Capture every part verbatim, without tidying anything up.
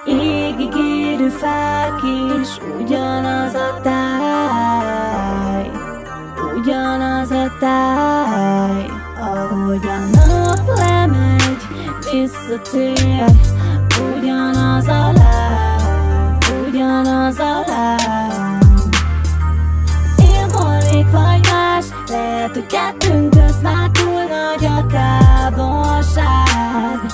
Égig érő fák is ugyanaz a táj, ugyanaz a táj. Ahogy a nap lemegy, visszatér, ugyanaz a láb, ugyanaz a láb. Én volnék vagy más, lehet, hogy kettőnk közt már túl nagy a távolság,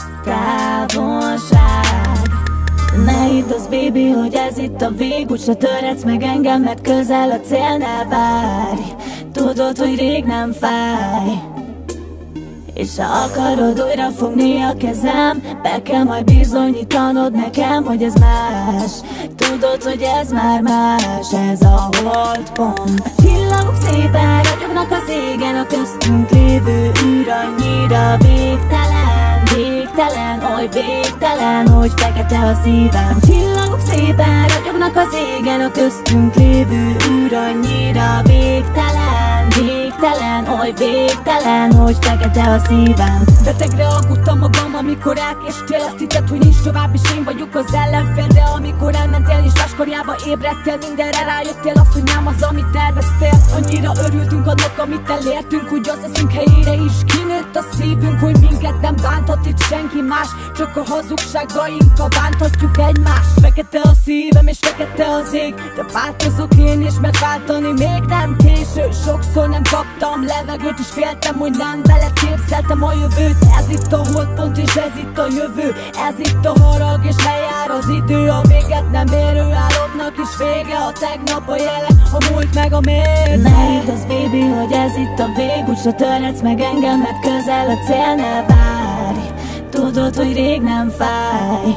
távolság. Ne hidd az, baby, hogy ez itt a vég, úgyse töretsz meg engem, mert közel a cél, ne várj. Tudod, hogy rég nem fáj, és ha akarod újra fogni a kezem, be kell majd bizonyítanod nekem, hogy ez más. Tudod, hogy ez már más, ez a holdpont. A csillagok szépen ragyognak az égen, a köztünk lévő űr annyira végtelen, végtelen, oly végtelen, hogy fekete a szívem. A csillagok szépen ragyognak az égen, a köztünk lévő űr annyira végtelen, végtelen, oly végtelen, hogy fekete a szívem. Betegre alkuttam magam, amikor elkéstél. Azt hitted, hogy nincs tovább, és én vagyok az ellenfél. De amikor elmentél és váskorjába ébredtél, mindenre rájöttél, azt, hogy nem az, amit terveztél. Annyira örültünk annak, amit elértünk, hogy az eszünk helyére is kinőtt a szívünk, hogy minket nem bánthat itt senki más, csak a hazugságainkkal bánthatjuk egymást. Fekete a szívem és fekete az ég, de változok én is, mert váltani még nem késő. Sokszor nem kaptam levegőt, és féltem, hogy nem veled képzeltem a jövőt. Ez itt a holdpont és ez itt a jövő, ez itt a harag és lejár az idő. A véget nem érő álomnak is vége, a tegnap a jelen, a múlt meg a mérce. Ne hidd az, baby, hogy ez itt a vég, úgyse töretsz meg engem, mert közel a cél, ne várj. Tudod, hogy rég nem fáj,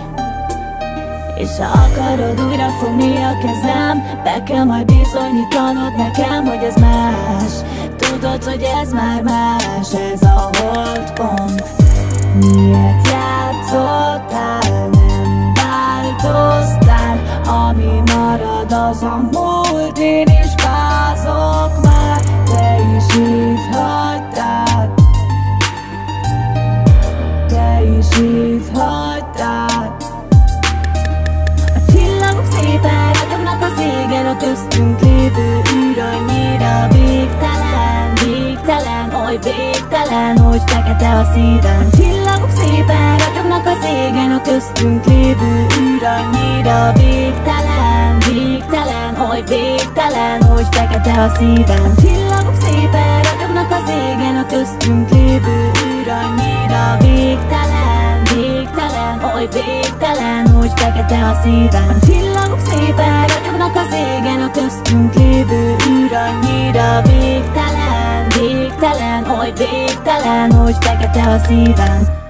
és ha akarod újra fogni a kezem, be kell majd bizonyítanod nekem, hogy ez más. Tudod, hogy ez már más, ez a holdpont. Miért játszottál, nem változtál, ami marad az a múlt. Én is fázok már, te is itt hagytál, te is itt hagytál. A csillagok szépen ragyognak az égen, a köztünk lévő űr annyira végtelen, végtelen, oly végtelen, hogy fekete a szívem. A csillagok szépen ragyognak az égen, a köztünk lévő űr annyira végtelen, végtelen, oly végtelen, hogy fekete a szívem. A csillagok szépen ragyognak az égen, a köztünk lévő űr annyira végtelen, végtelen, oly végtelen, hogy fekete a szívem. A csillagok szépen ragyognak az égen, a köztünk lévő űr annyira végtelen, végtelen, oly végtelen, hogy fekete a szívem.